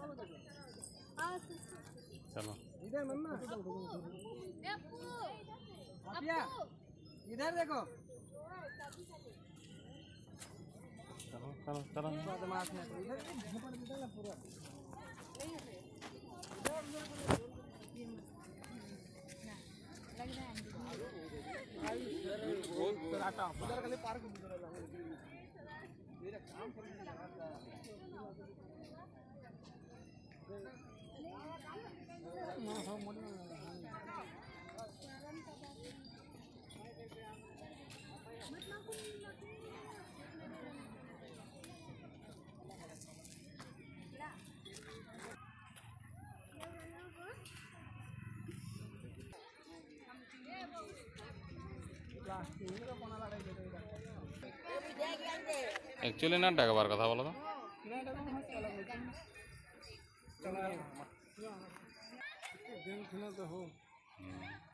चलो इधर मम्मा इधर देखो। चलो चलो चलो बदमाश है इधर झपड़ देता है पूरा। लग रहा है बहुत सराटा उधर खाली पार्क मेरा काम करने एक्चुअली ना डाकबार कथा बोलो तो हो